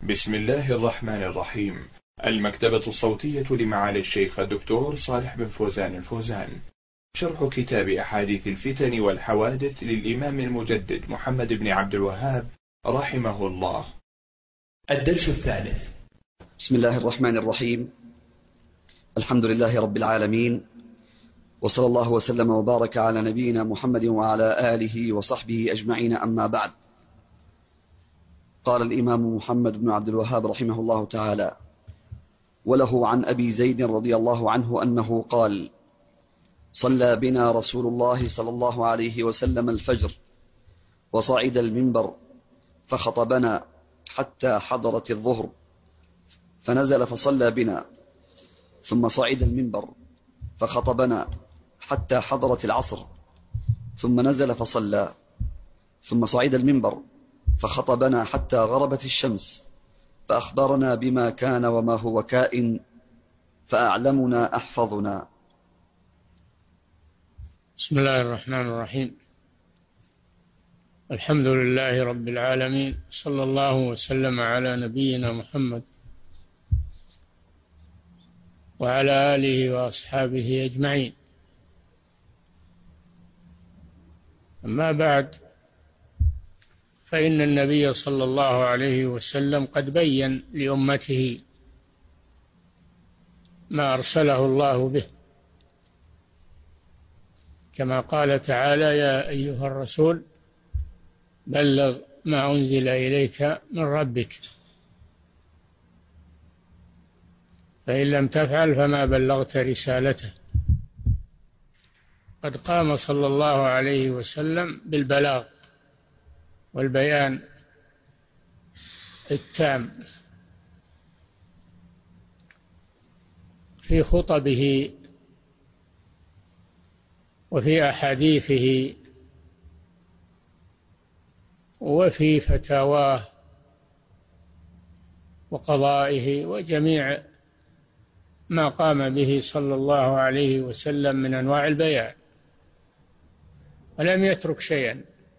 بسم الله الرحمن الرحيم. المكتبة الصوتية لمعالي الشيخ الدكتور صالح بن فوزان الفوزان. شرح كتاب أحاديث الفتن والحوادث للإمام المجدد محمد بن عبد الوهاب رحمه الله. الدرس الثالث. بسم الله الرحمن الرحيم. الحمد لله رب العالمين، وصلى الله وسلم وبارك على نبينا محمد وعلى آله وصحبه أجمعين، أما بعد. قال الإمام محمد بن عبد الوهاب رحمه الله تعالى: وله عن أبي زيد رضي الله عنه أنه قال: صلى بنا رسول الله صلى الله عليه وسلم الفجر، وصعد المنبر فخطبنا حتى حضرت الظهر، فنزل فصلى بنا، ثم صعد المنبر فخطبنا حتى حضرت العصر، ثم نزل فصلى، ثم صعد المنبر فخطبنا حتى غربت الشمس، فأخبرنا بما كان وما هو كائن، فأعلمنا أحفظنا. بسم الله الرحمن الرحيم. الحمد لله رب العالمين، صلى الله وسلم على نبينا محمد وعلى آله وأصحابه أجمعين. أما بعد، فإن النبي صلى الله عليه وسلم قد بين لأمته ما أرسله الله به، كما قال تعالى: يا أيها الرسول بلغ ما أنزل إليك من ربك، فإن لم تفعل فما بلغت رسالته. قد قام صلى الله عليه وسلم بالبلاغ والبيان التام في خطبه وفي أحاديثه وفي فتاواه وقضائه وجميع ما قام به صلى الله عليه وسلم من أنواع البيان، ولم يترك شيئا.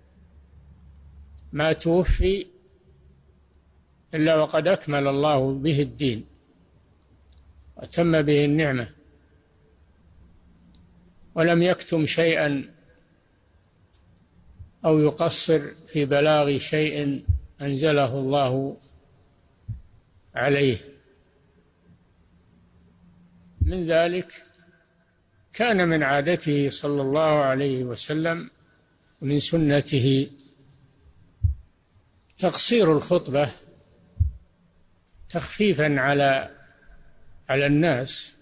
ما توفي إلا وقد أكمل الله به الدين وتم به النعمة، ولم يكتم شيئا أو يقصر في بلاغ شيء أنزله الله عليه. من ذلك كان من عادته صلى الله عليه وسلم ومن سنته تقصير الخطبة تخفيفا على الناس.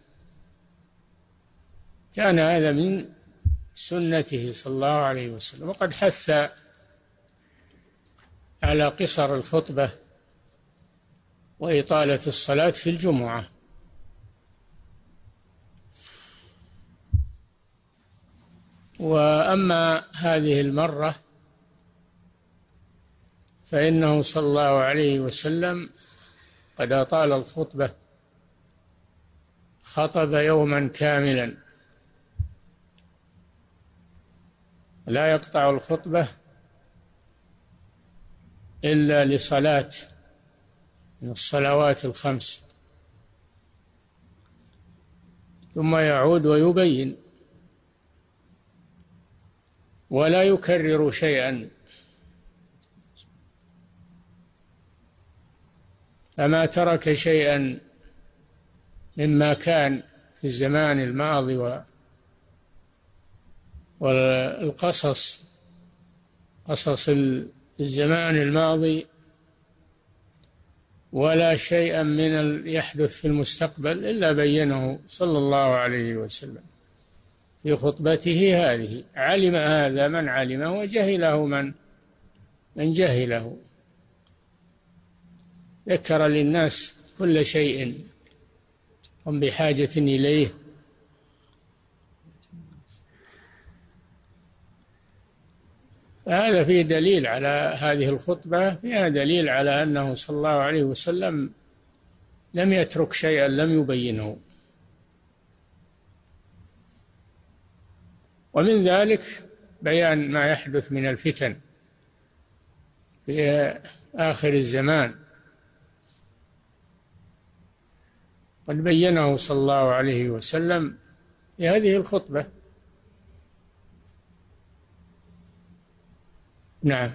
كان هذا من سنته صلى الله عليه وسلم، وقد حث على قصر الخطبة وإطالة الصلاة في الجمعة. وأما هذه المرة فإنه صلى الله عليه وسلم قد أطال الخطبة، خطب يوما كاملا لا يقطع الخطبة إلا لصلاة من الصلوات الخمس، ثم يعود ويبين ولا يكرر شيئا. فما ترك شيئا مما كان في الزمان الماضي والقصص، قصص الزمان الماضي، ولا شيئا من يحدث في المستقبل إلا بينه صلى الله عليه وسلم في خطبته هذه. علم هذا من علمه، وجهله من جهله. ذكر للناس كل شيء هم بحاجة إليه. هذا فيه دليل على هذه الخطبة، فيها دليل على أنه صلى الله عليه وسلم لم يترك شيئا لم يبينه. ومن ذلك بيان ما يحدث من الفتن في آخر الزمان قد بينه صلى الله عليه وسلم في هذه الخطبة. نعم.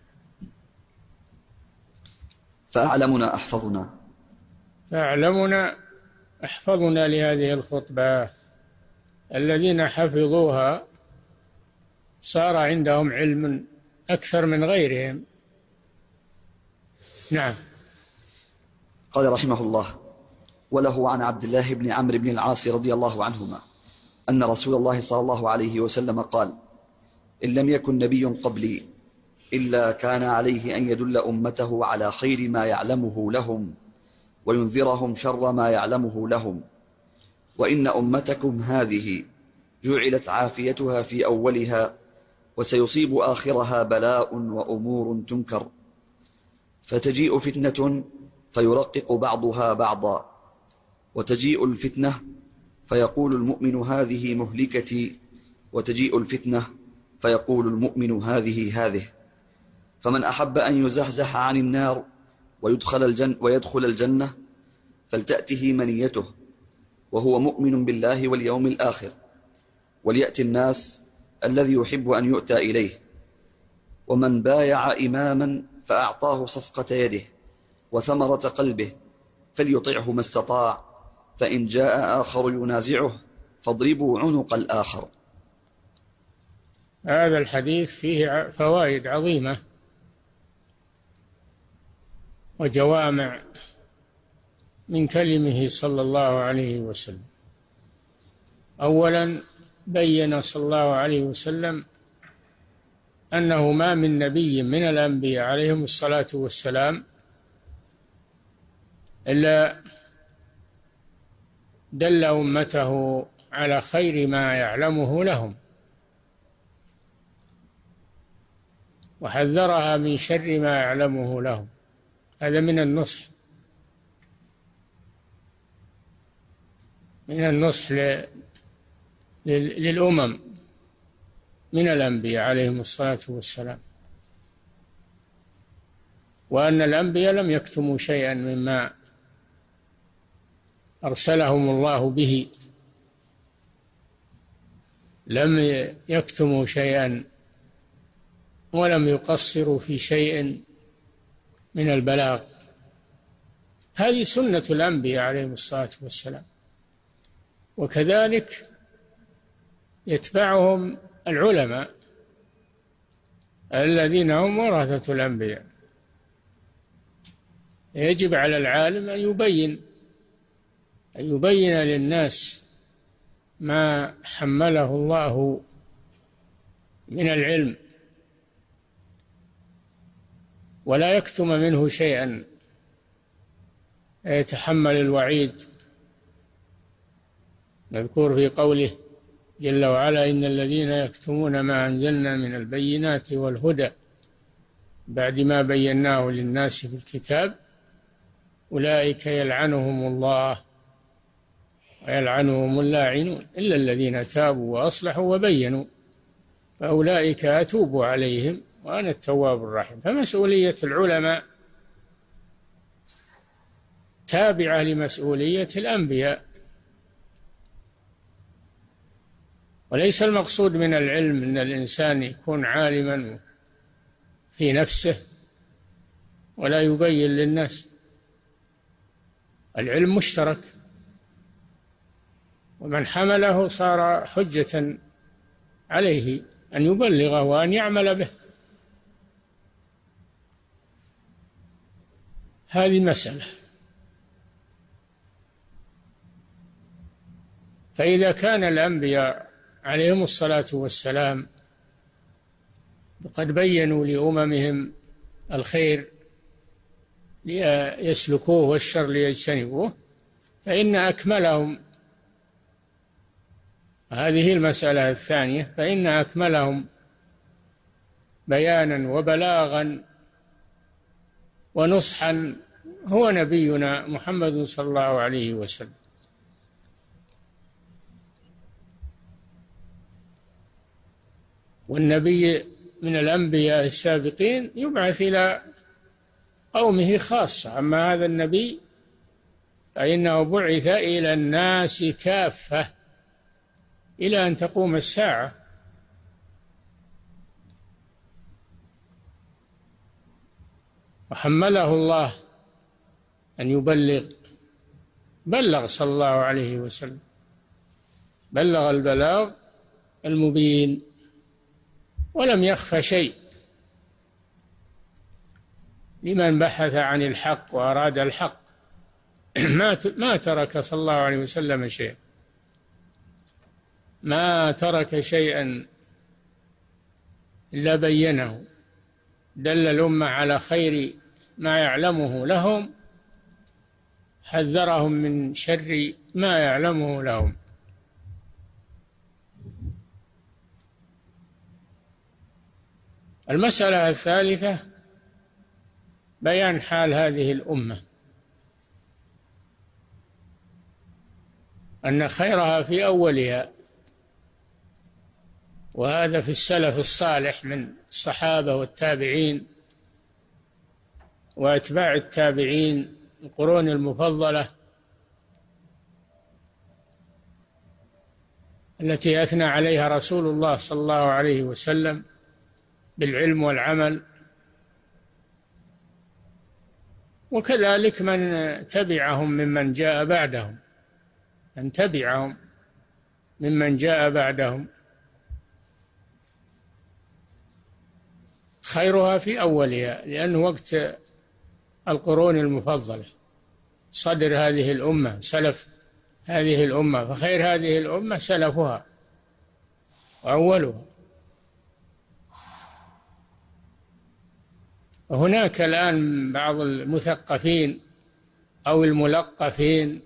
فأعلمنا أحفظنا. فأعلمنا أحفظنا لهذه الخطبة، الذين حفظوها صار عندهم علم أكثر من غيرهم. نعم. قال رحمه الله: وله عن عبد الله بن عمرو بن العاص رضي الله عنهما أن رسول الله صلى الله عليه وسلم قال: إن لم يكن نبي قبلي إلا كان عليه أن يدل أمته على خير ما يعلمه لهم وينذرهم شر ما يعلمه لهم، وإن أمتكم هذه جعلت عافيتها في أولها وسيصيب آخرها بلاء وأمور تنكر، فتجيء فتنة فيرقق بعضها بعضا، وتجيء الفتنة فيقول المؤمن هذه مهلكتي، وتجيء الفتنة فيقول المؤمن هذه، فمن أحب أن يزحزح عن النار ويدخل الجنة فلتأته منيته وهو مؤمن بالله واليوم الآخر، وليأتي الناس الذي يحب أن يؤتى إليه، ومن بايع إماما فأعطاه صفقة يده وثمرة قلبه فليطعه ما استطاع، فإن جاء آخر ينازعه فاضربوا عنق الآخر. هذا الحديث فيه فوائد عظيمة وجوامع من كلمه صلى الله عليه وسلم. أولا بين صلى الله عليه وسلم أنه ما من نبي من الأنبياء عليهم الصلاة والسلام إلا دل أمته على خير ما يعلمه لهم وحذرها من شر ما يعلمه لهم. هذا من النصح، للأمم من الأنبياء عليهم الصلاة والسلام، وأن الأنبياء لم يكتموا شيئا مما أرسلهم الله به، لم يكتموا شيئا ولم يقصروا في شيء من البلاغ. هذه سنة الأنبياء عليهم الصلاة والسلام، وكذلك يتبعهم العلماء الذين هم ورثة الأنبياء. يجب على العالم أن يبين للناس ما حمله الله من العلم، ولا يكتم منه شيئا يتحمل الوعيد. نذكر في قوله جل وعلا: إن الذين يكتمون ما أنزلنا من البينات والهدى بعد ما بيناه للناس في الكتاب أولئك يلعنهم الله ويلعنهم اللاعنون إلا الذين تابوا وأصلحوا وبينوا فأولئك أتوب عليهم وأنا التواب الرحيم. فمسؤولية العلماء تابعة لمسؤولية الأنبياء، وليس المقصود من العلم أن الإنسان يكون عالما في نفسه ولا يبين للناس. العلم مشترك، ومن حمله صار حجة عليه أن يبلغه وأن يعمل به. هذه مسألة. فإذا كان الأنبياء عليهم الصلاة والسلام قد بينوا لأممهم الخير ليسلكوه والشر ليجتنبوه، فإن أكملهم، هذه المسألة الثانية، فإن أكملهم بيانا وبلاغا ونصحا هو نبينا محمد صلى الله عليه وسلم. والنبي من الأنبياء السابقين يبعث إلى قومه خاصة، أما هذا النبي فإنه بعث إلى الناس كافة إلى أن تقوم الساعة. وحمله الله أن بلغ صلى الله عليه وسلم، بلغ البلاغ المبين ولم يخف شيء لمن بحث عن الحق وأراد الحق. ما ترك صلى الله عليه وسلم شيئا، ما ترك شيئا إلا بينه، دل الأمة على خير ما يعلمه لهم، حذرهم من شر ما يعلمه لهم. المسألة الثالثة بيان حال هذه الأمة، أن خيرها في أولها، وهذا في السلف الصالح من الصحابة والتابعين وأتباع التابعين، القرون المفضلة التي أثنى عليها رسول الله صلى الله عليه وسلم بالعلم والعمل، وكذلك من تبعهم ممن جاء بعدهم، من تبعهم ممن جاء بعدهم. خيرها في أولها، لأنه وقت القرون المفضلة، صدر هذه الأمة، سلف هذه الأمة، فخير هذه الأمة سلفها وأولها. وهناك الآن بعض المثقفين أو الملقفين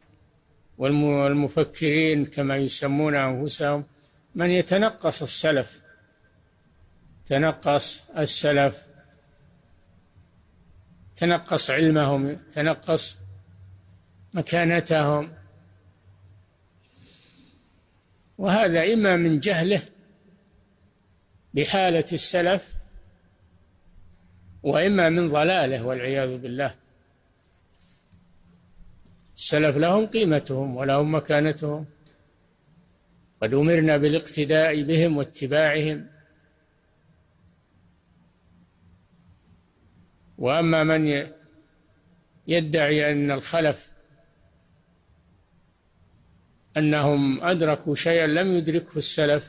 والمفكرين كما يسمون أنفسهم، من يتنقص السلف، تنقص السلف، تنقص علمهم، تنقص مكانتهم، وهذا إما من جهله بحالة السلف، وإما من ضلاله والعياذ بالله. السلف لهم قيمتهم ولهم مكانتهم، قد أمرنا بالاقتداء بهم واتباعهم. وأما من يدعي أن الخلف أنهم أدركوا شيئا لم يدركه السلف،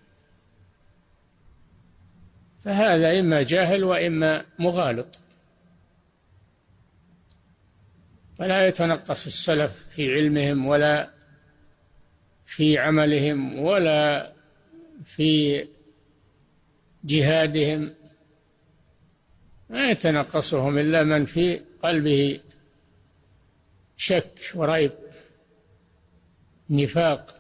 فهذا إما جاهل وإما مغالط. فلا يتنقص السلف في علمهم ولا في عملهم ولا في جهادهم، ما يتنقصهم إلا من في قلبه شك وريب، نفاق.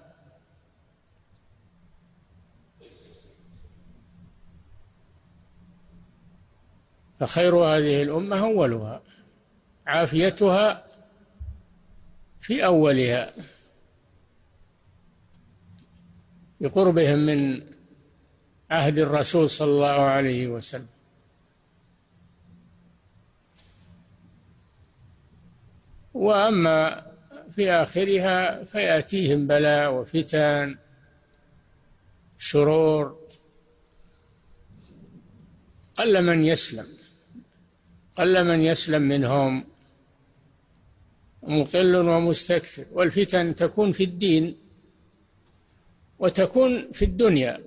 فخير هذه الأمة أولها، عافيتها في أولها، بقربهم من عهد الرسول صلى الله عليه وسلم. وأما في آخرها فيأتيهم بلاء وفتن، شرور، قل من يسلم منهم، مقل ومستكثر. والفتن تكون في الدين وتكون في الدنيا،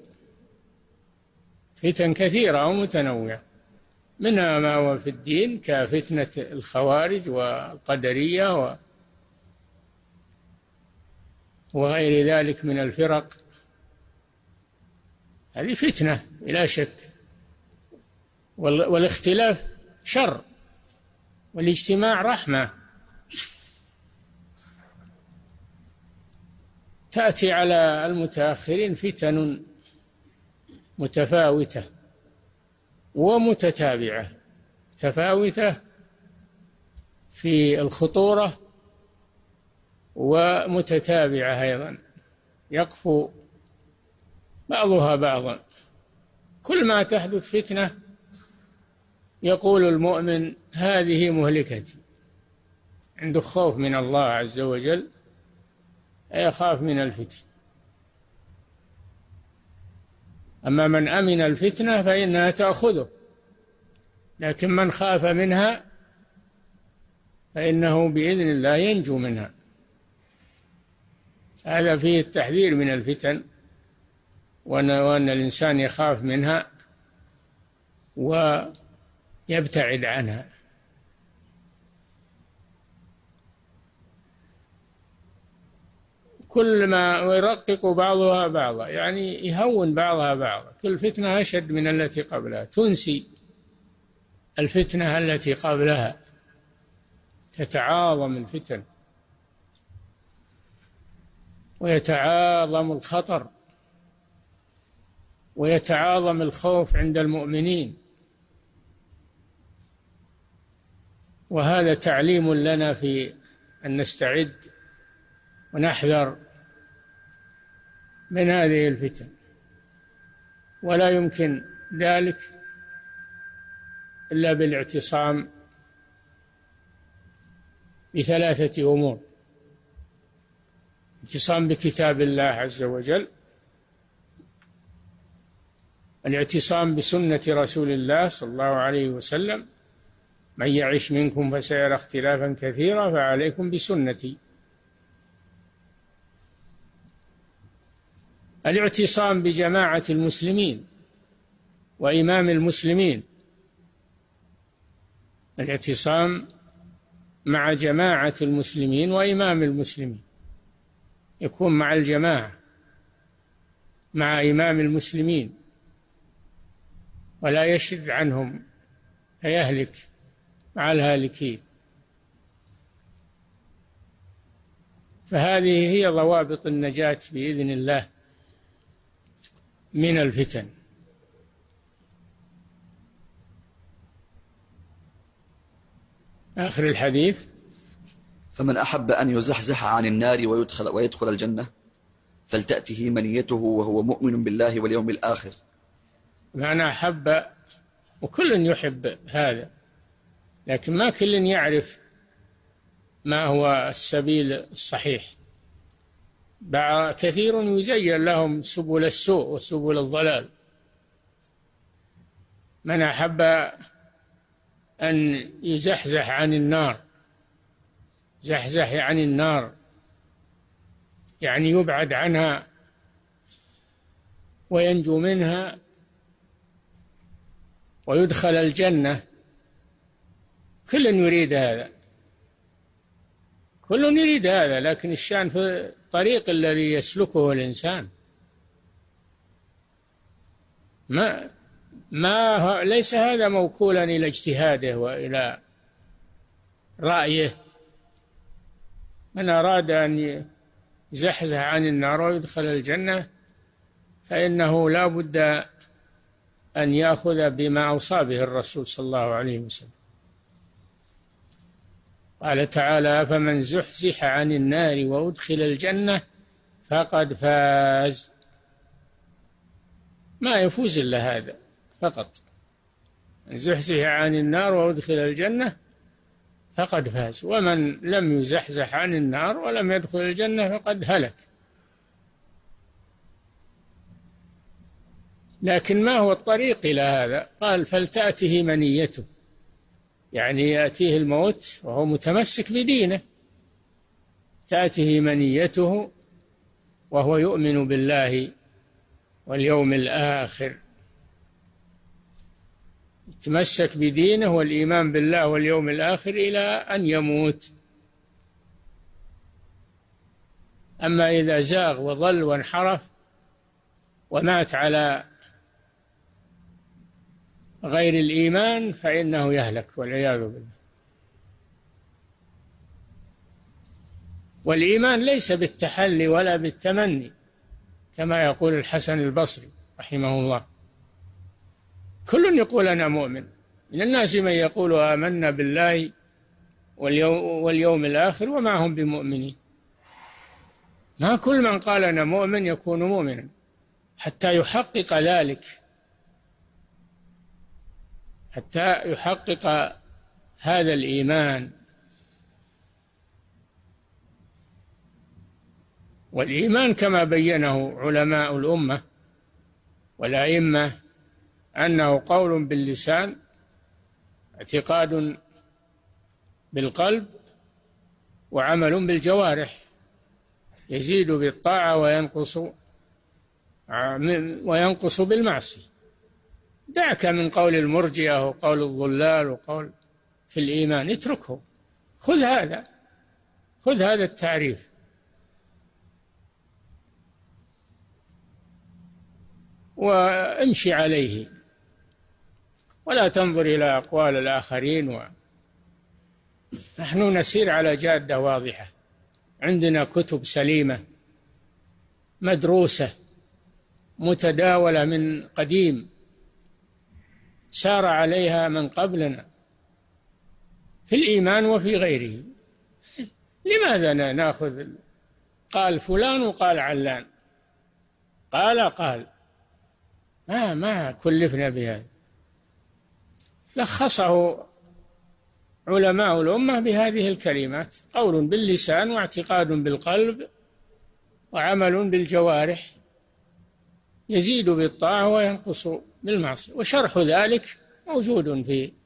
فتن كثيرة ومتنوعة، منها ما هو في الدين كفتنة الخوارج والقدرية وغير ذلك من الفرق، هذه فتنة بلا شك. والاختلاف شر، والاجتماع رحمة. تأتي على المتأخرين فتن متفاوتة ومتتابعة، متفاوتة في الخطورة ومتتابعة أيضا، يقفو بعضها بعضا. كل ما تحدث فتنة يقول المؤمن هذه مهلكتي، عنده خوف من الله عز وجل يخاف من الفتن. أما من أمن الفتنة فإنها تأخذه، لكن من خاف منها فإنه بإذن الله ينجو منها. هذا فيه التحذير من الفتن، وأن الإنسان يخاف منها ويبتعد عنها. كل ما يرقق بعضها بعضا، يعني يهون بعضها بعضا، كل فتنة أشد من التي قبلها، تنسي الفتنة التي قبلها، تتعاظم الفتن ويتعاظم الخطر ويتعاظم الخوف عند المؤمنين. وهذا تعليم لنا في أن نستعد ونحذر من هذه الفتن، ولا يمكن ذلك إلا بالاعتصام بثلاثة أمور: الاعتصام بكتاب الله عز وجل، الاعتصام بسنة رسول الله صلى الله عليه وسلم، من يعش منكم فسيرى اختلافا كثيرا فعليكم بسنتي. الاعتصام بجماعة المسلمين وإمام المسلمين، الاعتصام مع جماعة المسلمين وإمام المسلمين، يكون مع الجماعة مع إمام المسلمين ولا يشذ عنهم فيهلك مع الهالكين. فهذه هي ضوابط النجاة بإذن الله من الفتن. آخر الحديث: فمن أحب أن يزحزح عن النار ويدخل الجنة فلتأته منيته وهو مؤمن بالله واليوم الآخر. من أحب، وكل يحب هذا، لكن ما كل يعرف ما هو السبيل الصحيح. كثير يزين لهم سبل السوء وسبل الضلال. من أحب أن يزحزح عن النار، زحزح عن النار يعني يبعد عنها وينجو منها ويدخل الجنة. كل يريد هذا، كل يريد هذا، لكن الشأن في الطريق الذي يسلكه الإنسان. ليس هذا موكولا إلى اجتهاده وإلى رأيه. من أراد أن يزحزح عن النار ويدخل الجنة فإنه لا بد أن يأخذ بما أوصى به الرسول صلى الله عليه وسلم. قال تعالى: فمن زحزح عن النار وأدخل الجنة فقد فاز. ما يفوز إلا هذا فقط، من زحزح عن النار وأدخل الجنة فقد فاز. ومن لم يزحزح عن النار ولم يدخل الجنة فقد هلك. لكن ما هو الطريق إلى هذا؟ قال: فلتأته منيته، يعني يأتيه الموت وهو متمسك بدينه، تأته منيته وهو يؤمن بالله واليوم الآخر، يتمسك بدينه والإيمان بالله واليوم الآخر إلى أن يموت. أما إذا زاغ وضل وانحرف ومات على غير الإيمان فإنه يهلك والعياذ بالله. والإيمان ليس بالتحلي ولا بالتمني كما يقول الحسن البصري رحمه الله. كل يقول أنا مؤمن، من الناس من يقول آمنا بالله واليوم الآخر وما هم بمؤمنين. ما كل من قال أنا مؤمن يكون مؤمنا، حتى يحقق ذلك، حتى يحقق هذا الإيمان. والإيمان كما بينه علماء الأمة والأئمة أنه قول باللسان، اعتقاد بالقلب، وعمل بالجوارح، يزيد بالطاعة وينقص بالمعصية. دعك من قول المرجئة وقول الضلال وقول في الإيمان، اتركه، خذ هذا التعريف. وامشي عليه ولا تنظر إلى أقوال الآخرين. نحن نسير على جادة واضحة، عندنا كتب سليمة مدروسة متداولة من قديم، سار عليها من قبلنا في الإيمان وفي غيره. لماذا نأخذ قال فلان وقال علان، قال ما كلفنا بهذا. لخصه علماء الأمة بهذه الكلمات: قول باللسان، واعتقاد بالقلب، وعمل بالجوارح، يزيد بالطاعة وينقص بالمعصية. وشرح ذلك موجود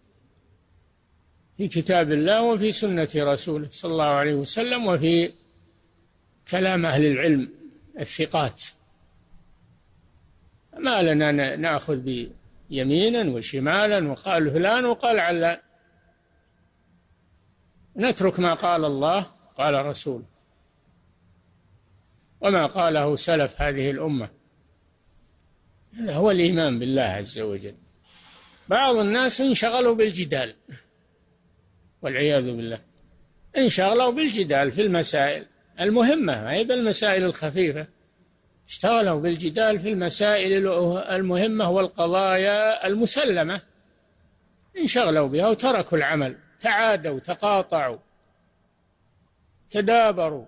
في كتاب الله وفي سنة رسوله صلى الله عليه وسلم، وفي كلام أهل العلم الثقات. ما لنا نأخذ بيمينا وشمالا وقال فلان وقال علان، نترك ما قال الله قال رسول وما قاله سلف هذه الأمة. هذا هو الإيمان بالله عز وجل. بعض الناس انشغلوا بالجدال والعياذ بالله، انشغلوا بالجدال في المسائل المهمة، ما هي بالمسائل الخفيفة، اشتغلوا بالجدال في المسائل المهمة والقضايا المسلمة، انشغلوا بها وتركوا العمل، تعادوا، تقاطعوا، تدابروا.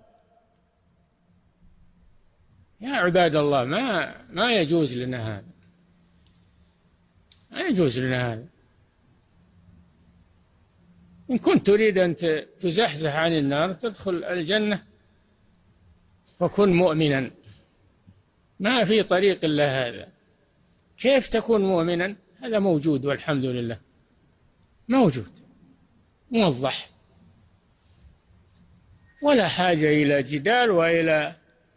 يا عباد الله، ما يجوز لنا هذا، ما يجوز لنا هذا. إن كنت تريد أن تزحزح عن النار تدخل الجنة وكن مؤمنا، ما في طريق إلا هذا. كيف تكون مؤمنا؟ هذا موجود والحمد لله، موجود موضح، ولا حاجة إلى جدال وإلى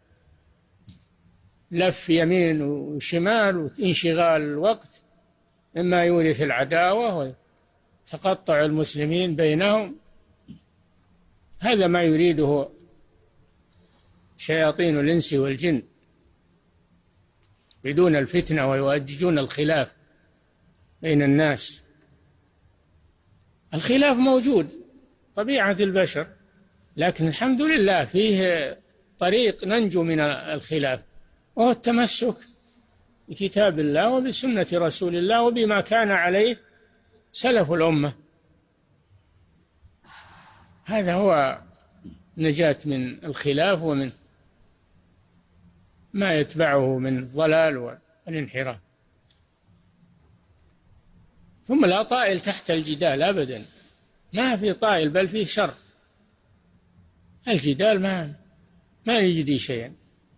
لف يمين وشمال وانشغال الوقت مما يورث العداوة وتقطع المسلمين بينهم. هذا ما يريده شياطين الإنس والجن، يريدون الفتنة ويؤججون الخلاف بين الناس. الخلاف موجود، طبيعة البشر، لكن الحمد لله فيه طريق ننجو من الخلاف، وهو التمسك بكتاب الله وبسنة رسول الله وبما كان عليه سلف الأمة. هذا هو نجاة من الخلاف ومن ما يتبعه من الضلال والانحراف. ثم لا طائل تحت الجدال أبدا، ما في طائل بل فيه شر. الجدال ما يجدي شيئا.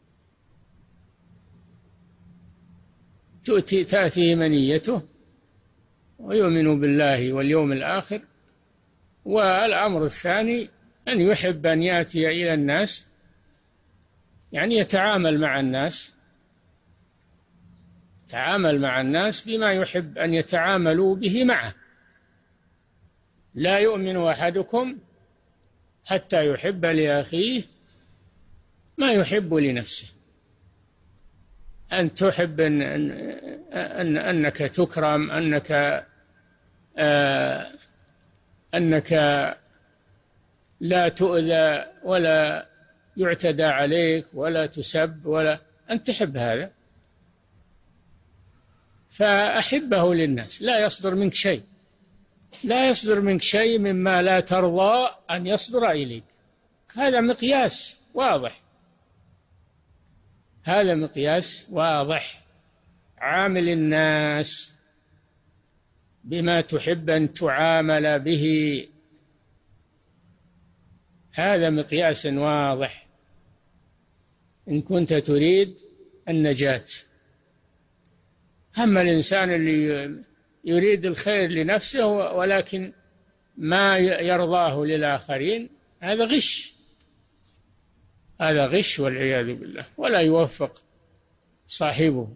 تأتي منيته ويؤمن بالله واليوم الآخر، والأمر الثاني أن يحب أن يأتي إلى الناس، يعني يتعامل مع الناس بما يحب أن يتعاملوا به معه. لا يؤمن أحدكم حتى يحب لأخيه ما يحب لنفسه. أن تحب أنك تكرم، أنك لا تؤذى ولا يعتدى عليك ولا تسب، ولا أن تحب هذا، فأحبه للناس. لا يصدر منك شيء مما لا ترضى أن يصدر إليك. هذا مقياس واضح، هذا مقياس واضح. عامل الناس بما تحب أن تعامل به، هذا مقياس واضح. إن كنت تريد النجاة. أما الإنسان اللي يريد الخير لنفسه ولكن ما يرضاه للآخرين، هذا غش، هذا غش والعياذ بالله، ولا يوفق صاحبه.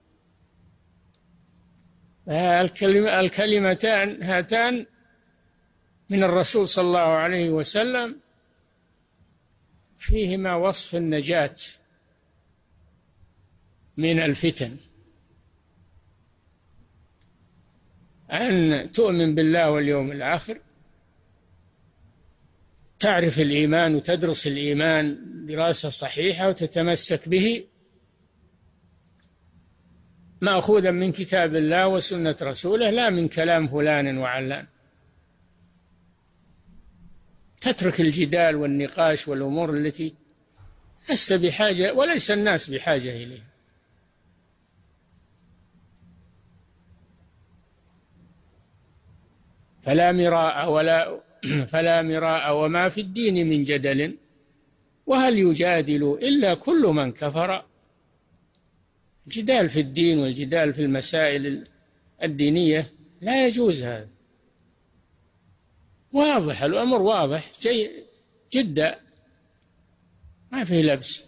الكلمتان هاتان من الرسول صلى الله عليه وسلم فيهما وصف النجاة من الفتن، أن تؤمن بالله واليوم الآخر، تعرف الإيمان وتدرس الإيمان دراسة صحيحة وتتمسك به مأخوذا من كتاب الله وسنة رسوله، لا من كلام فلان وعلان. تترك الجدال والنقاش والأمور التي لست بحاجة وليس الناس بحاجة إليها. فلا مراء وما في الدين من جدل، وهل يجادل إلا كل من كفر. الجدال في الدين والجدال في المسائل الدينية لا يجوز، هذا واضح، الأمر واضح جدا، ما فيه لبس.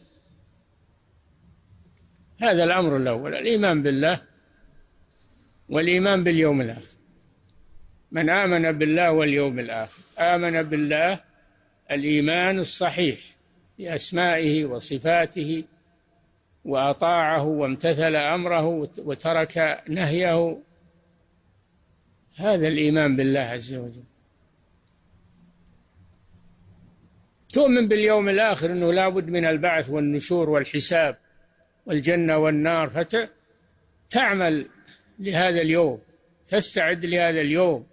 هذا الأمر الأول، الإيمان بالله والإيمان باليوم الآخر. من آمن بالله واليوم الآخر آمن بالله الإيمان الصحيح بأسمائه وصفاته، وأطاعه وامتثل أمره وترك نهيه، هذا الإيمان بالله عز وجل. تؤمن باليوم الآخر أنه لا بد من البعث والنشور والحساب والجنة والنار، فتعمل لهذا اليوم، تستعد لهذا اليوم.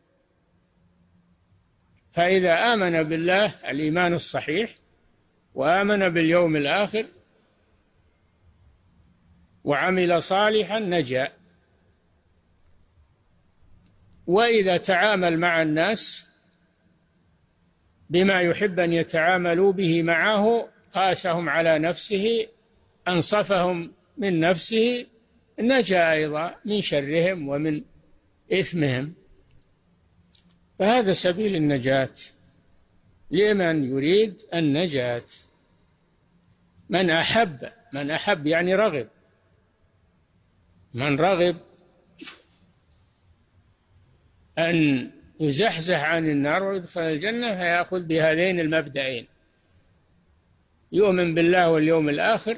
فإذا آمن بالله الإيمان الصحيح وآمن باليوم الآخر وعمل صالحا نجا. وإذا تعامل مع الناس بما يحب أن يتعاملوا به معه، قاسهم على نفسه، أنصفهم من نفسه، نجا أيضا من شرهم ومن إثمهم. فهذا سبيل النجاة لمن يريد النجاة. من أحب يعني رغب، من رغب أن يزحزح عن النار ويدخل الجنة فيأخذ بهذين المبدأين: يؤمن بالله واليوم الآخر،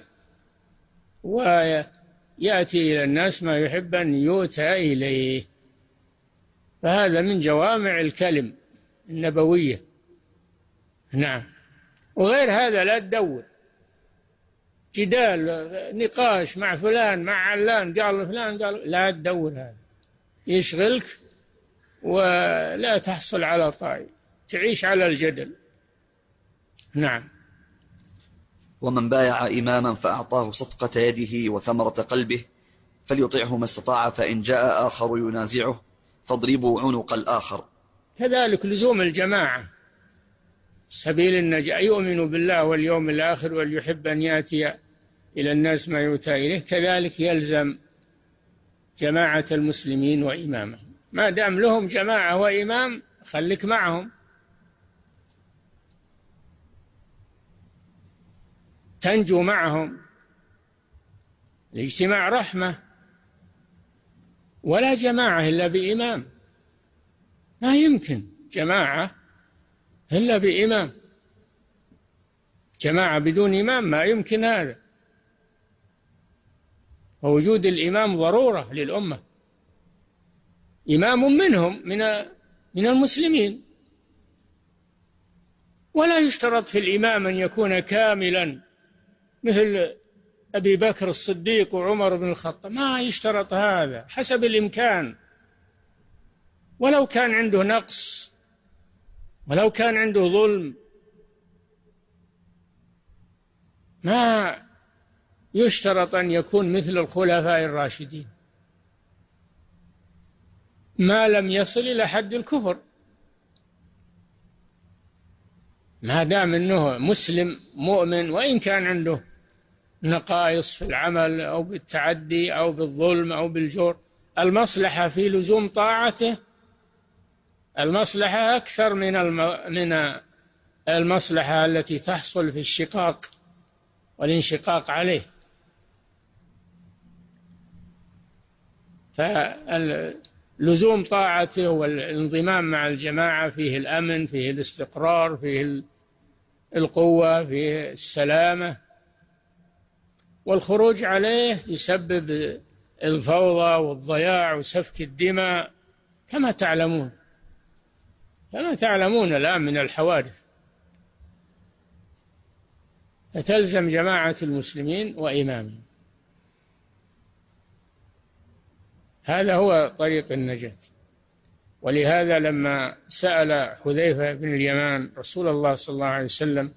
ويأتي إلى الناس ما يحب أن يؤتى إليه. فهذا من جوامع الكلم النبوية. نعم. وغير هذا لا تدور جدال نقاش مع فلان مع علان، قال فلان قال، لا تدور، هذا يشغلك ولا تحصل على طائل، تعيش على الجدل. نعم. ومن بايع إماما فأعطاه صفقة يده وثمرة قلبه فليطعه ما استطاع، فإن جاء آخر ينازعه فاضربوا عنق الآخر. كذلك لزوم الجماعة سبيل النجاة، يؤمن بالله واليوم الآخر وليحب أن يأتي إلى الناس ما يؤتى إليه، كذلك يلزم جماعة المسلمين وإمامهم. ما دام لهم جماعة وإمام خليك معهم، تنجو معهم. الاجتماع رحمة، ولا جماعة إلا بإمام، ما يمكن جماعة إلا بإمام، جماعة بدون إمام ما يمكن هذا. ووجود الإمام ضرورة للأمة، إمام منهم من المسلمين. ولا يشترط في الإمام أن يكون كاملا مثل أبي بكر الصديق وعمر بن الخطاب، ما يشترط هذا، حسب الإمكان. ولو كان عنده نقص، ولو كان عنده ظلم، ما يشترط أن يكون مثل الخلفاء الراشدين ما لم يصل إلى حد الكفر، ما دام أنه مسلم مؤمن وإن كان عنده نقائص في العمل أو بالتعدي أو بالظلم أو بالجور. المصلحة في لزوم طاعته، المصلحة أكثر من المصلحة التي تحصل في الشقاق والانشقاق عليه. فلزوم طاعته والانضمام مع الجماعة فيه الأمن، فيه الاستقرار، فيه القوة، فيه السلامة، والخروج عليه يسبب الفوضى والضياع وسفك الدماء كما تعلمون الآن من الحوادث. فتلزم جماعة المسلمين وإمامهم، هذا هو طريق النجاة. ولهذا لما سأل حذيفة بن اليمان رسول الله صلى الله عليه وسلم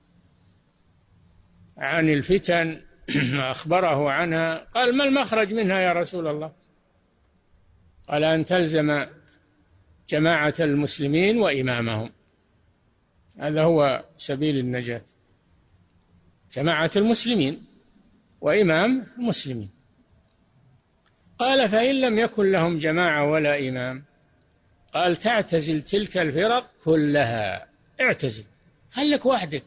عن الفتن أخبره عنها، قال: ما المخرج منها يا رسول الله؟ قال: أن تلزم جماعة المسلمين وإمامهم، هذا هو سبيل النجاة، جماعة المسلمين وإمام المسلمين. قال: فإن لم يكن لهم جماعة ولا إمام؟ قال: تعتزل تلك الفرق كلها، اعتزل، خلك وحدك،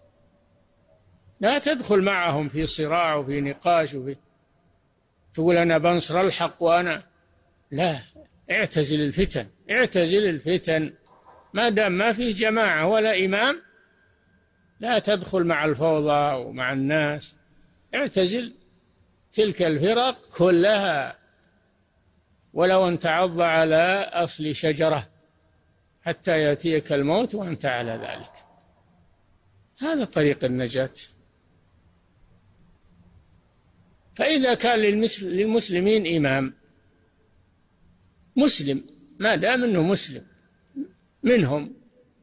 لا تدخل معهم في صراع وفي نقاش تقول أنا بنصر الحق وأنا لا. اعتزل الفتن ما دام ما فيه جماعة ولا إمام، لا تدخل مع الفوضى ومع الناس، اعتزل تلك الفرق كلها ولو أن تعض على أصل شجرة حتى يأتيك الموت وأنت على ذلك. هذا طريق النجاة. فإذا كان للمسلمين إمام مسلم، ما دام أنه مسلم منهم،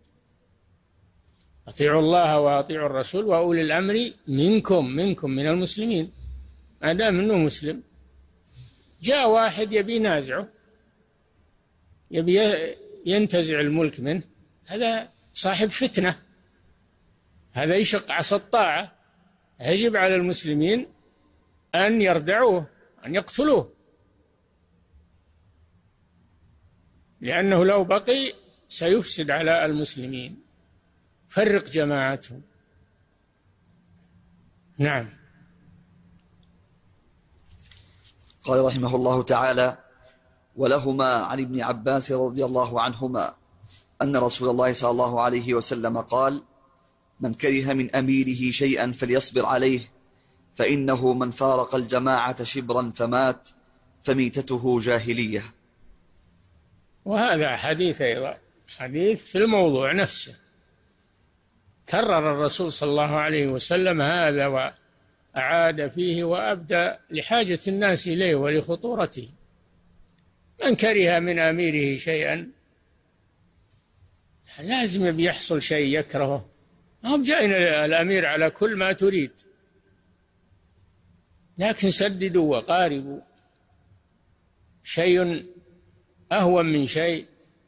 أطيعوا الله وأطيعوا الرسول وأولي الأمر منكم من المسلمين، ما دام أنه مسلم. جاء واحد يبي ينازعه، يبي ينتزع الملك منه، هذا صاحب فتنة، هذا يشق عصا الطاعة. يجب على المسلمين أن يردعوه، أن يقتلوه، لأنه لو بقي سيفسد على المسلمين، فرق جماعتهم. نعم. قال رحمه الله تعالى: ولهما عن ابن عباس رضي الله عنهما أن رسول الله صلى الله عليه وسلم قال: من كره من أميره شيئا فليصبر عليه، فإنه من فارق الجماعة شبرا فمات فميتته جاهلية. وهذا حديث أيضا، حديث في الموضوع نفسه، كرر الرسول صلى الله عليه وسلم هذا وأعاد فيه وأبدى لحاجة الناس إليه ولخطورته. من كره من أميره شيئا، لازم بيحصل شيء يكرهه، هم جاءنا الأمير على كل ما تريد، لكن سددوا وقاربوا، شيء أهون من شيء.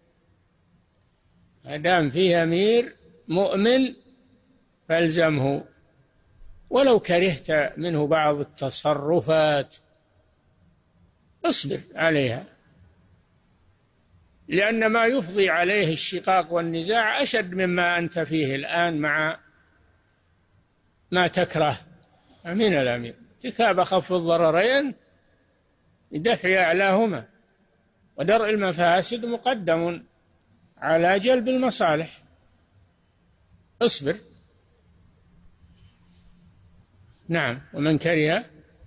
ما دام فيه أمير مؤمن فالزمه، ولو كرهت منه بعض التصرفات اصبر عليها، لأن ما يفضي عليه الشقاق والنزاع أشد مما أنت فيه الآن مع ما تكره من الأمير. ارتكاب أخف الضررين لدفع أعلاهما، ودرء المفاسد مقدم على جلب المصالح. اصبر. نعم. ومن كره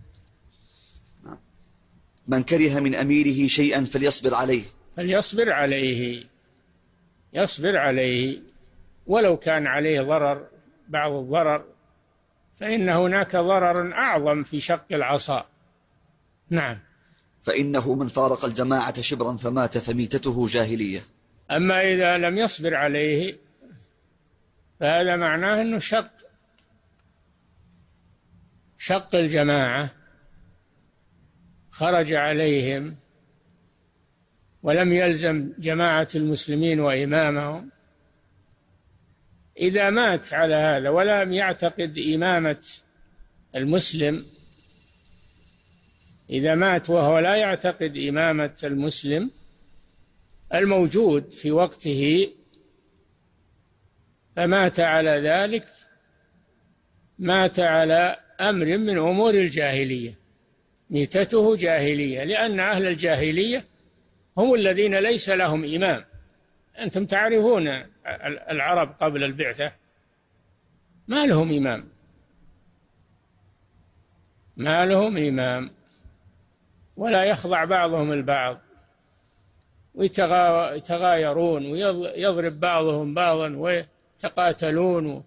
من أميره شيئا فليصبر عليه، يصبر عليه ولو كان عليه ضرر، بعض الضرر، فإن هناك ضرر أعظم في شق العصا. نعم. فإنه من فارق الجماعة شبرا فمات فميتته جاهلية. أما إذا لم يصبر عليه فهذا معناه أنه شق الجماعة، خرج عليهم ولم يلزم جماعة المسلمين وإمامهم. إذا مات على هذا ولم يعتقد إمامة المسلم إذا مات وهو لا يعتقد إمامة المسلم الموجود في وقته فمات على ذلك، مات على أمر من أمور الجاهلية، ميتته جاهلية، لأن أهل الجاهلية هم الذين ليس لهم إمام. أنتم تعرفون العرب قبل البعثة ما لهم إمام، ما لهم إمام، ولا يخضع بعضهم البعض، ويتغايرون ويضرب بعضهم بعضا ويتقاتلون،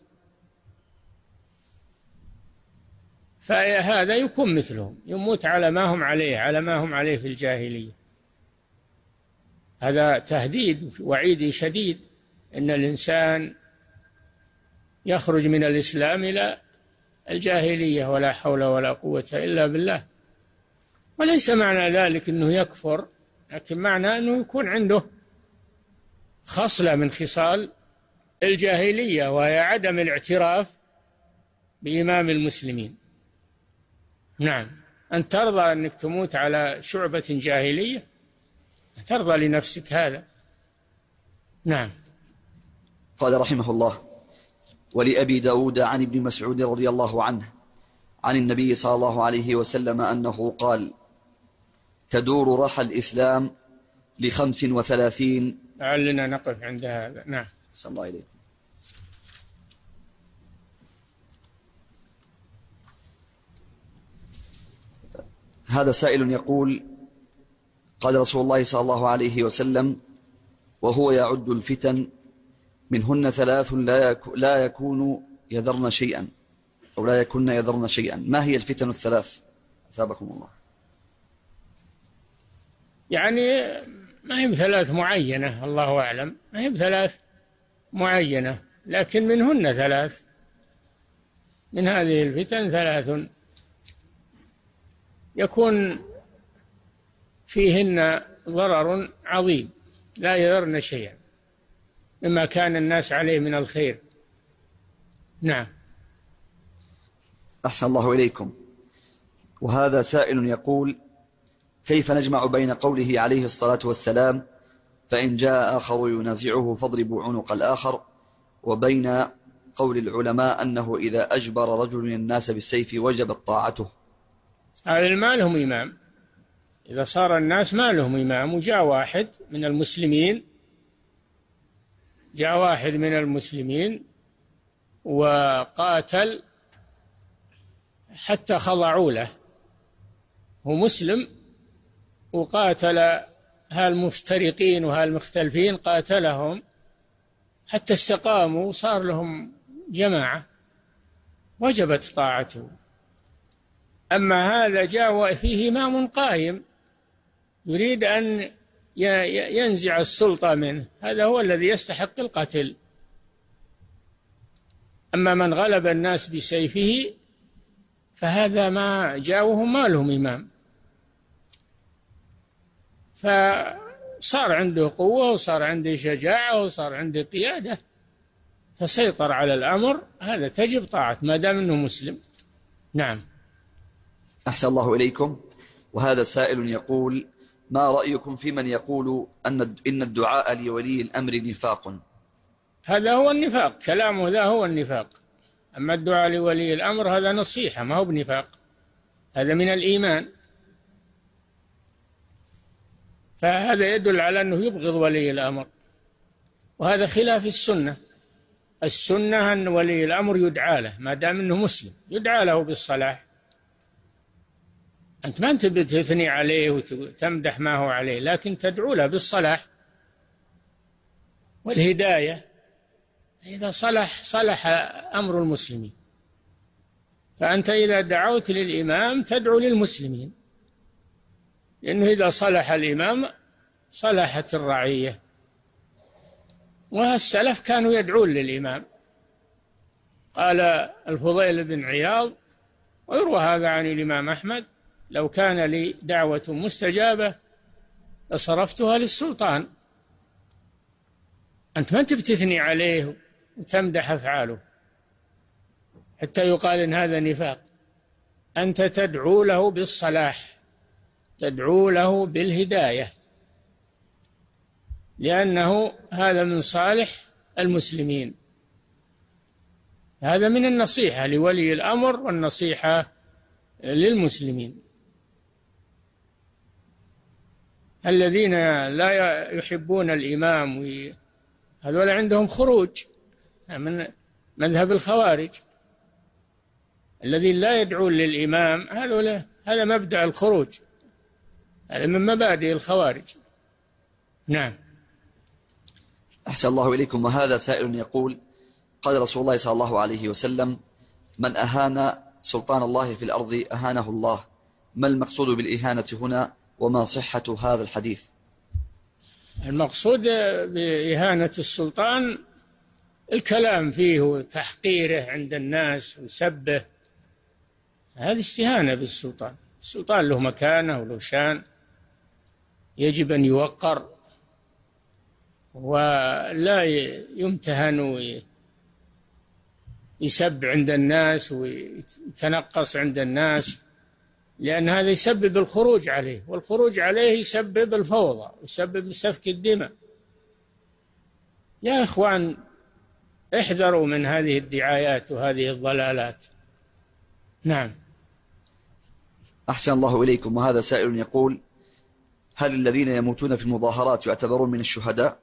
فهذا يكون مثلهم، يموت على ما هم عليه، على ما هم عليه في الجاهلية. هذا تهديد وعيد شديد إن الإنسان يخرج من الإسلام إلى الجاهلية، ولا حول ولا قوة إلا بالله. وليس معنى ذلك أنه يكفر، لكن معنى أنه يكون عنده خصلة من خصال الجاهلية، وهي عدم الاعتراف بإمام المسلمين. نعم، أن ترضى أنك تموت على شعبة جاهلية، ترضى لنفسك هذا. نعم. قال رحمه الله: ولأبي داود عن ابن مسعود رضي الله عنه عن النبي صلى الله عليه وسلم أنه قال: تدور رحى الإسلام ل35. لعلنا نقف عند هذا. نعم. صلى الله عليه. هذا سائل يقول: قال رسول الله صلى الله عليه وسلم وهو يعد الفتن منهن 3 لا يكون يذرن شيئا، أو لا يكن يذرن شيئا. ما هي الفتن ال3؟ أثابكم الله. يعني ما هي 3 معينة، الله أعلم، ما هي 3 معينة، لكن منهن 3، من هذه الفتن 3 يكون فيهن ضرر عظيم لا يذرن شيئا مما كان الناس عليه من الخير. نعم. أحسن الله إليكم. وهذا سائل يقول: كيف نجمع بين قوله عليه الصلاة والسلام فإن جاء آخر ينازعه فاضربوا عنق الآخر، وبين قول العلماء أنه إذا أجبر رجل الناس بالسيف وجبت طاعته؟ هذا ما لهم إمام. إذا صار الناس ما لهم إمام، وجاء واحد من المسلمين وقاتل حتى خضعوا له، هو مسلم وقاتل هالمفترقين وهالمختلفين، قاتلهم حتى استقاموا وصار لهم جماعة، وجبت طاعته. أما هذا جاء فيه إمام قائم يريد أن ينزع السلطة منه، هذا هو الذي يستحق القتل. أما من غلب الناس بسيفه فهذا ما جاءوهم ما لهم إمام، فصار عنده قوة وصار عنده شجاعة وصار عنده قيادة فسيطر على الأمر، هذا تجب طاعة ما دام أنه مسلم. نعم. أحسن الله إليكم. وهذا سائل يقول: ما رأيكم في من يقول إن الدعاء لولي الأمر نفاق؟ هذا هو النفاق، كلامه ذا هو النفاق. أما الدعاء لولي الأمر هذا نصيحة، ما هو بنفاق، هذا من الإيمان. فهذا يدل على أنه يبغض ولي الأمر، وهذا خلاف السنة. السنة أن ولي الأمر يدعى له ما دام أنه مسلم، يدعى له بالصلاح. أنت ما أنت بتثني عليه وتمدح ما هو عليه، لكن تدعو له بالصلاح والهداية. إذا صلح أمر المسلمين. فأنت إذا دعوت للإمام تدعو للمسلمين، لأنه إذا صلح الإمام صلحت الرعية. والسلف كانوا يدعون للإمام. قال الفضيل بن عياض، ويروى هذا عن الإمام أحمد: لو كان لي دعوة مستجابة لصرفتها للسلطان. أنت ما أنت بتثني عليه وتمدح أفعاله حتى يقال إن هذا نفاق. أنت تدعو له بالصلاح، تدعو له بالهداية، لأنه هذا من صالح المسلمين. هذا من النصيحة لولي الأمر والنصيحة للمسلمين. الذين لا يحبون الإمام هذول عندهم خروج من مذهب الخوارج. الذين لا يدعون للإمام هذا مبدأ الخروج، هذا من مبادئ الخوارج. نعم. أحسن الله إليكم. وهذا سائل يقول: قال رسول الله صلى الله عليه وسلم: من أهان سلطان الله في الأرض أهانه الله. ما المقصود بالإهانة هنا، وما صحة هذا الحديث؟ المقصود بإهانة السلطان الكلام فيه وتحقيره عند الناس وسبه، هذه استهانة بالسلطان. السلطان له مكانة وله شان، يجب أن يوقر ولا يمتهن ويسب عند الناس ويتنقص عند الناس، لأن هذا يسبب الخروج عليه، والخروج عليه يسبب الفوضى ويسبب سفك الدماء. يا إخوان، احذروا من هذه الدعايات وهذه الضلالات. نعم. أحسن الله إليكم. وهذا سائل يقول: هل الذين يموتون في المظاهرات يعتبرون من الشهداء؟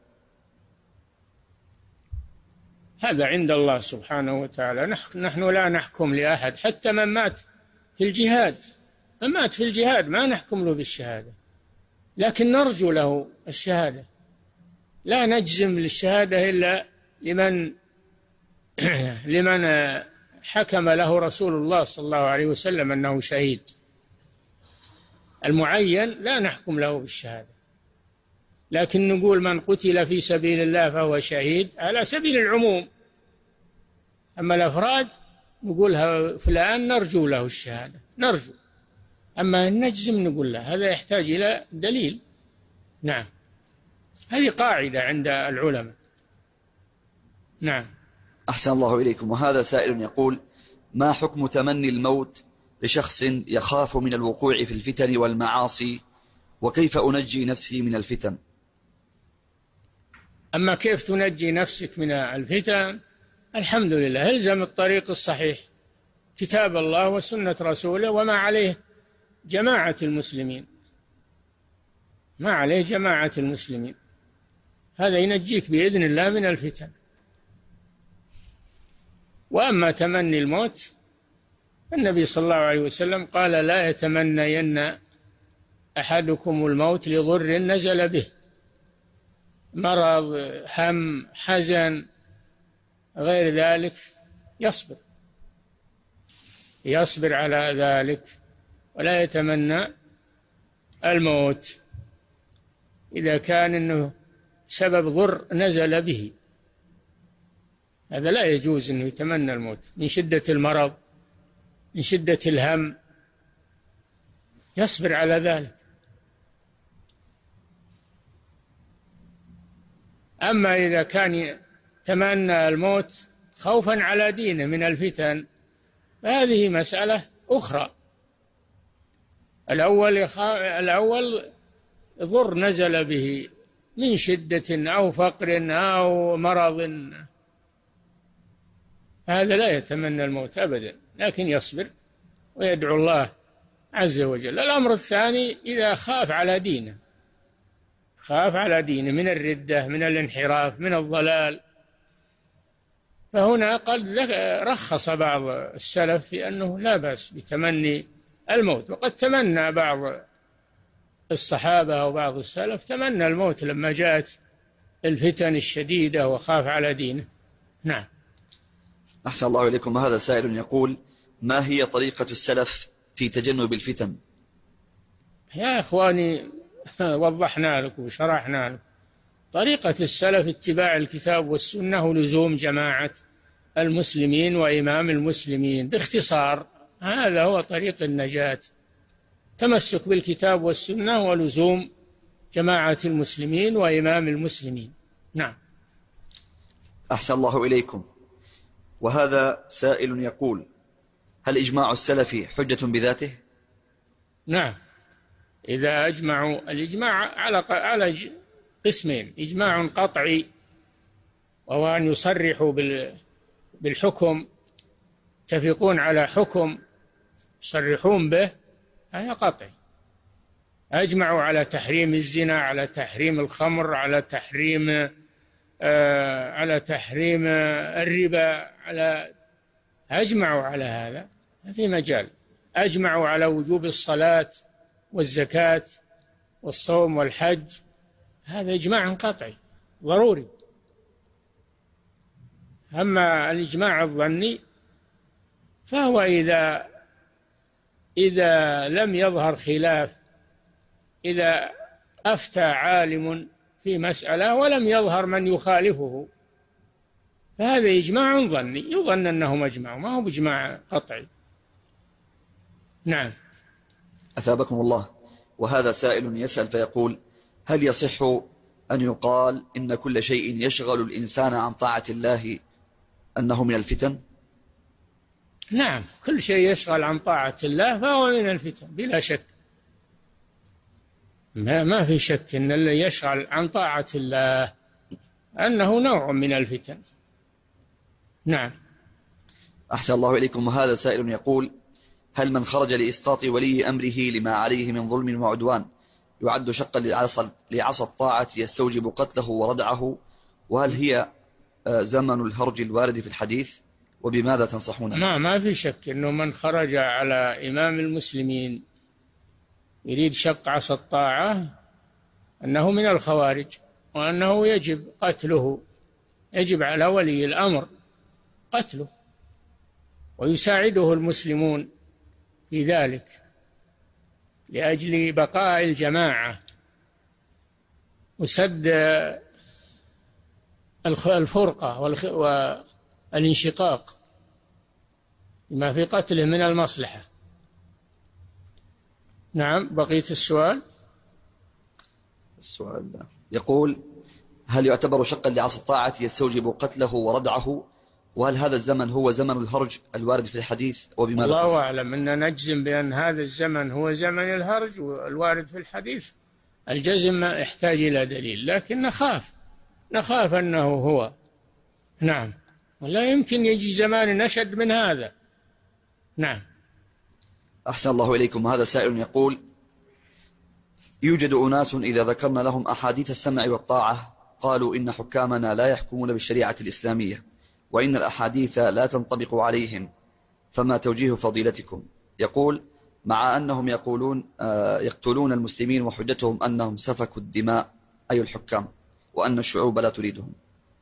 هذا عند الله سبحانه وتعالى. نحن لا نحكم لأحد، حتى من مات في الجهاد، من مات في الجهاد ما نحكم له بالشهادة، لكن نرجو له الشهادة. لا نجزم للشهادة إلا لمن حكم له رسول الله صلى الله عليه وسلم أنه شهيد. المعين لا نحكم له بالشهادة، لكن نقول من قتل في سبيل الله فهو شهيد على سبيل العموم. أما الأفراد نقول فلان نرجو له الشهادة، نرجو. أما نجزم نقول له، هذا يحتاج إلى دليل. نعم، هذه قاعدة عند العلماء. نعم. أحسن الله إليكم. وهذا سائل يقول: ما حكم تمني الموت لشخص يخاف من الوقوع في الفتن والمعاصي، وكيف أنجي نفسي من الفتن؟ أما كيف تنجي نفسك من الفتن، الحمد لله، الزم الطريق الصحيح، كتاب الله وسنة رسوله وما عليه جماعة المسلمين، ما عليه جماعة المسلمين، هذا ينجيك بإذن الله من الفتن. وأما تمني الموت، النبي صلى الله عليه وسلم قال: لا يتمنين أحدكم الموت لضر نزل به، مرض، هم، حزن، غير ذلك، يصبر على ذلك ولا يتمنى الموت إذا كان إنه سبب ضر نزل به. هذا لا يجوز إنه يتمنى الموت من شدة المرض، من شدة الهم، يصبر على ذلك. أما إذا كان تمنى الموت خوفا على دينه من الفتن، فهذه مسألة أخرى. الأول ضر نزل به من شدة أو فقر أو مرض، هذا لا يتمنى الموت أبدا، لكن يصبر ويدعو الله عز وجل. الأمر الثاني: إذا خاف على دينه من الردة، من الانحراف، من الضلال، فهنا قد رخص بعض السلف في أنه لا بأس بتمني الموت. وقد تمنى بعض الصحابة وبعض السلف تمنى الموت لما جاءت الفتن الشديدة وخاف على دينه. نعم. أحسن الله إليكم. هذا سائل يقول: ما هي طريقة السلف في تجنب الفتن؟ يا إخواني، وضحنا لكم وشرحنا لكم. طريقة السلف اتباع الكتاب والسنة ولزوم جماعة المسلمين وإمام المسلمين. باختصار، هذا هو طريق النجاة، تمسك بالكتاب والسنة ولزوم جماعة المسلمين وإمام المسلمين. نعم. أحسن الله إليكم. وهذا سائل يقول: هل إجماع السلف حجة بذاته؟ نعم، إذا أجمعوا. الإجماع على قسمين: إجماع قطعي وهو أن يصرحوا بالحكم، يتفقون على حكم يصرحون به، هذا قطعي. أجمعوا على تحريم الزنا، على تحريم الخمر، على تحريم الربا، أجمعوا على هذا، ما في مجال. أجمعوا على وجوب الصلاة والزكاة والصوم والحج، هذا إجماع قطعي ضروري. أما الإجماع الظني فهو إذا لم يظهر خلاف، إذا أفتى عالم في مسألة ولم يظهر من يخالفه، فهذا إجماع ظني، يظن أنهم أجمعوا، ما هو بإجماع قطعي. نعم. أثابكم الله. وهذا سائل يسأل فيقول: هل يصح أن يقال إن كل شيء يشغل الإنسان عن طاعة الله أنه من الفتن؟ نعم، كل شيء يشغل عن طاعة الله فهو من الفتن بلا شك. ما في شك أن اللي يشغل عن طاعة الله أنه نوع من الفتن. نعم. أحسن الله إليكم. وهذا سائل يقول: هل من خرج لإسقاط ولي أمره لما عليه من ظلم وعدوان يعد شقا لعصى الطاعة يستوجب قتله وردعه؟ وهل هي زمن الهرج الوارد في الحديث؟ وبماذا تنصحون؟ ما في شك أنه من خرج على إمام المسلمين يريد شق عصا الطاعة أنه من الخوارج، وأنه يجب قتله، يجب على ولي الأمر قتله، ويساعده المسلمون في ذلك لأجل بقاء الجماعة وسد الفرقة والانشقاق لما في قتله من المصلحة. نعم. بقية السؤال يقول: هل يعتبر شقا لعصا الطاعة يستوجب قتله وردعه؟ وهل هذا الزمن هو زمن الهرج الوارد في الحديث؟ وبماذا الله تصف؟ أعلم. أن نجزم بأن هذا الزمن هو زمن الهرج والوارد في الحديث، الجزم ما يحتاج إلى دليل، لكن نخاف أنه هو. نعم. ولا يمكن يجي زمان نشد من هذا. نعم. أحسن الله إليكم. هذا سائل يقول: يوجد أناس إذا ذكرنا لهم أحاديث السمع والطاعة قالوا إن حكامنا لا يحكمون بالشريعة الإسلامية، وإن الأحاديث لا تنطبق عليهم، فما توجيه فضيلتكم؟ يقول: مع أنهم يقولون يقتلون المسلمين وحجتهم أنهم سفكوا الدماء، أي الحكام، وأن الشعوب لا تريدهم.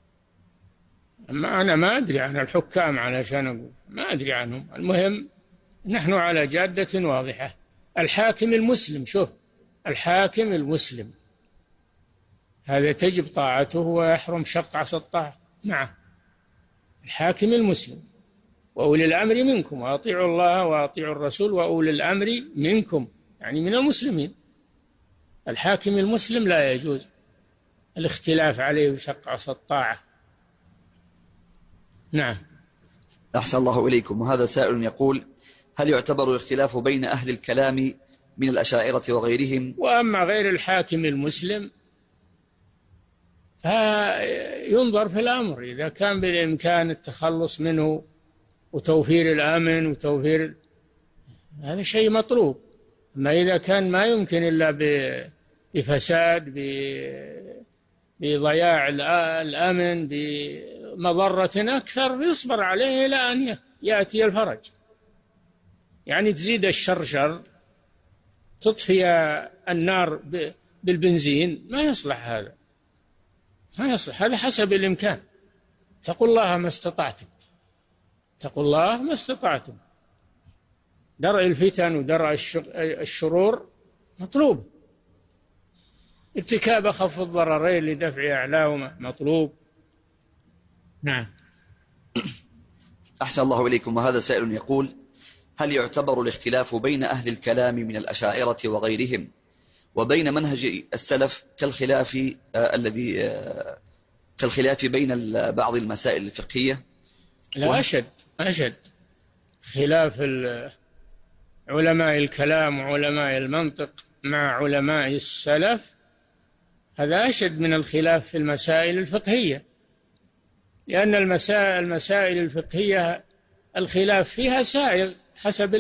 أنا ما أدري عن الحكام علشان أقول، ما أدري عنهم. المهم نحن على جادة واضحة. الحاكم المسلم، شوف، الحاكم المسلم هذا تجب طاعته ويحرم شق عصا الطاعة. نعم. الحاكم المسلم. وأولي الأمر منكم وأطيعوا الله وأطيعوا الرسول وأولي الأمر منكم، يعني من المسلمين. الحاكم المسلم لا يجوز الاختلاف عليه وشق عصا الطاعة. نعم. أحسن الله إليكم. وهذا سائل يقول: هل يعتبر الاختلاف بين أهل الكلام من الأشاعرة وغيرهم؟ وأما غير الحاكم المسلم فينظر في الأمر، إذا كان بالإمكان التخلص منه وتوفير الأمن هذا شيء مطلوب. أما إذا كان ما يمكن إلا بفساد، بضياع الأمن، بمضرة أكثر، يصبر عليه إلى أن يأتي الفرج. يعني تزيد الشر شر، تطفي النار بالبنزين، ما يصلح هذا، ما يصلح. هذا حسب الإمكان. اتقوا الله ما استطعتم، اتقوا الله ما استطعتم. درء الفتن ودرء الشرور مطلوب، ارتكاب أخف الضررين لدفع أعلاهما مطلوب. نعم. أحسن الله إليكم. وهذا سائل يقول: هل يعتبر الاختلاف بين أهل الكلام من الأشاعرة وغيرهم وبين منهج السلف كالخلاف بين بعض المسائل الفقهية؟ لا، أشد. خلاف علماء الكلام وعلماء المنطق مع علماء السلف هذا أشد من الخلاف في المسائل الفقهية، لأن المسائل الفقهية الخلاف فيها سائغ حسب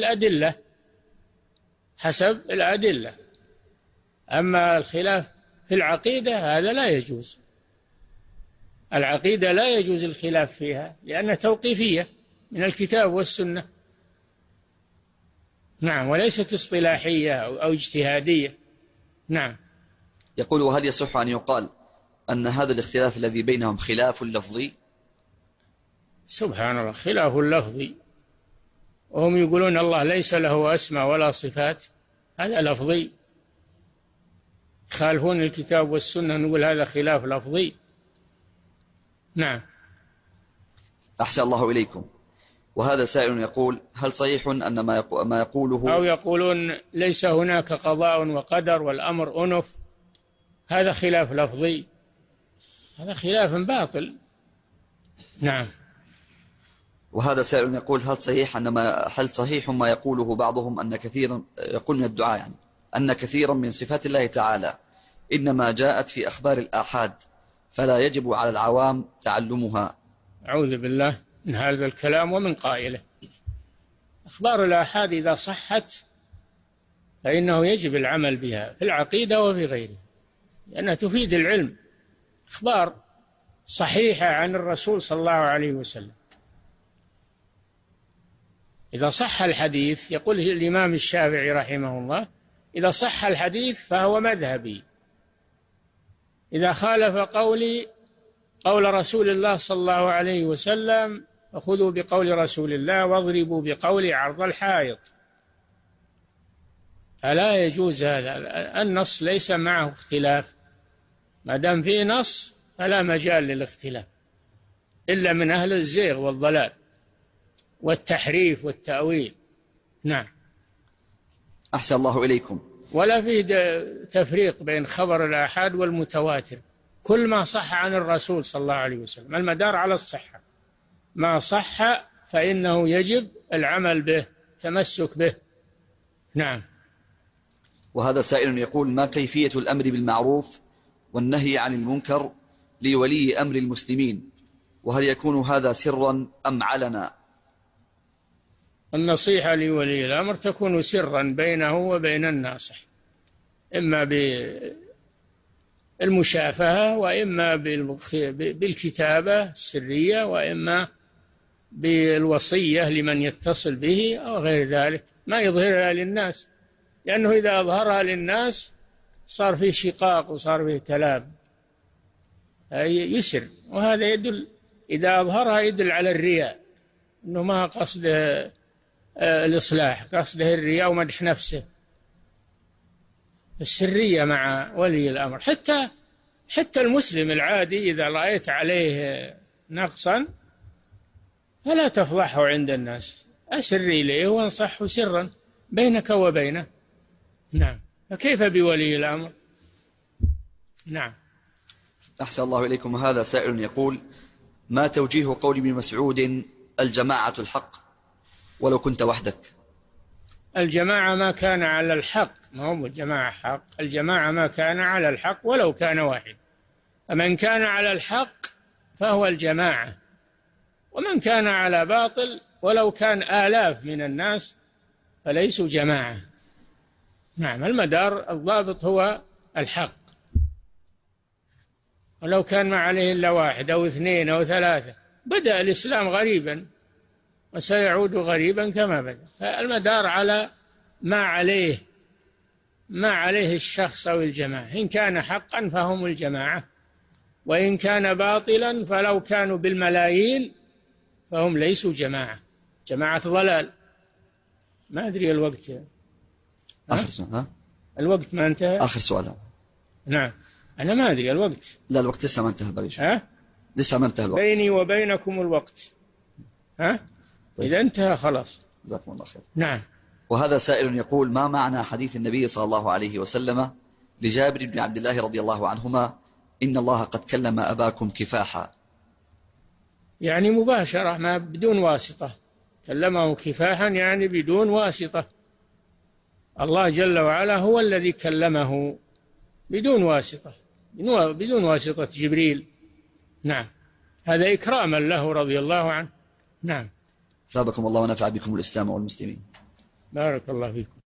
الأدلة. أما الخلاف في العقيدة هذا لا يجوز. العقيدة لا يجوز الخلاف فيها لأنها توقيفية من الكتاب والسنة. نعم، وليست اصطلاحية أو اجتهادية. نعم. يقول: وهل يصح أن يقال أن هذا الاختلاف الذي بينهم خلاف لفظي؟ سبحان الله، خلاف لفظي، وهم يقولون الله ليس له أسماء ولا صفات، هذا لفظي. يخالفون الكتاب والسنة، نقول هذا خلاف لفظي. نعم. أحسن الله إليكم. وهذا سائل يقول: هل صحيح أن ما يقوله، أو يقولون ليس هناك قضاء وقدر والأمر أنف، هذا خلاف لفظي، هذا خلاف باطل. نعم. وهذا سائل يقول: هل صحيح ما يقوله بعضهم أن كثيرا يقول من الدعاء يعني أن كثيرا من صفات الله تعالى إنما جاءت في أخبار الآحاد فلا يجب على العوام تعلمها؟ أعوذ بالله من هذا الكلام ومن قائله. أخبار الآحاد إذا صحت فإنه يجب العمل بها في العقيدة وفي غيره، لأنها تفيد العلم، أخبار صحيحة عن الرسول صلى الله عليه وسلم. إذا صح الحديث، يقول الإمام الشافعي رحمه الله: إذا صح الحديث فهو مذهبي، إذا خالف قولي قول رسول الله صلى الله عليه وسلم فخذوا بقول رسول الله واضربوا بقولي عرض الحائط. فلا يجوز هذا، النص ليس معه اختلاف، ما دام فيه نص فلا مجال للاختلاف إلا من أهل الزيغ والضلال والتحريف والتأويل. نعم. أحسن الله إليكم. ولا فيه تفريق بين خبر الآحاد والمتواتر، كل ما صح عن الرسول صلى الله عليه وسلم المدار على الصحة، ما صح فإنه يجب العمل به، تمسك به. نعم. وهذا سائل يقول: ما كيفية الأمر بالمعروف والنهي عن المنكر لولي أمر المسلمين، وهل يكون هذا سرا أم علنا؟ النصيحة لولي الأمر تكون سرا بينه وبين الناصح، إما بالمشافهة وإما بالكتابة السرية وإما بالوصية لمن يتصل به أو غير ذلك، ما يظهرها للناس، لأنه إذا أظهرها للناس صار فيه شقاق وصار فيه كلام، يسر، وهذا يدل، إذا أظهرها يدل على الرياء، أنه ما قصده الإصلاح، قصده الرياء ومدح نفسه. السرية مع ولي الأمر، حتى المسلم العادي إذا رأيت عليه نقصا فلا تفضحه عند الناس، أسر إليه وانصحه سرا بينك وبينه. نعم. فكيف بولي الأمر؟ نعم. أحسن الله إليكم. هذا سائل يقول: ما توجيه قول ابن مسعود: الجماعة الحق ولو كنت وحدك؟ الجماعة ما كان على الحق، ما هو الجماعة حق، الجماعة ما كان على الحق ولو كان واحد، فمن كان على الحق فهو الجماعة، ومن كان على باطل ولو كان آلاف من الناس فليسوا جماعة. نعم. المدار الضابط هو الحق، ولو كان ما عليه إلا واحد أو اثنين أو ثلاثة. بدأ الإسلام غريبا وسيعود غريبا كما بدأ، فالمدار على ما عليه الشخص أو الجماعة، إن كان حقا فهم الجماعة، وإن كان باطلا فلو كانوا بالملايين فهم ليسوا جماعة ضلال. ما أدري الوقت. آخر سؤال. الوقت ما انتهى. آخر سؤال. نعم. أنا ما أدري الوقت. لا، الوقت لسه ما انتهى بقى. لسه ما انتهى الوقت. بيني وبينكم الوقت. طيب. إذا انتهى خلاص. جزاكم الله خير. نعم. وهذا سائل يقول: ما معنى حديث النبي صلى الله عليه وسلم لجابر بن عبد الله رضي الله عنهما: إن الله قد كلم أباكم كفاحا؟ يعني مباشرة، ما بدون واسطة، كلمه كفاحا يعني بدون واسطة. الله جل وعلا هو الذي كلمه بدون واسطة، بدون واسطة جبريل. نعم، هذا إكراما له رضي الله عنه. نعم. ثابكم الله ونفع بكم الإسلام والمسلمين. بارك الله فيكم.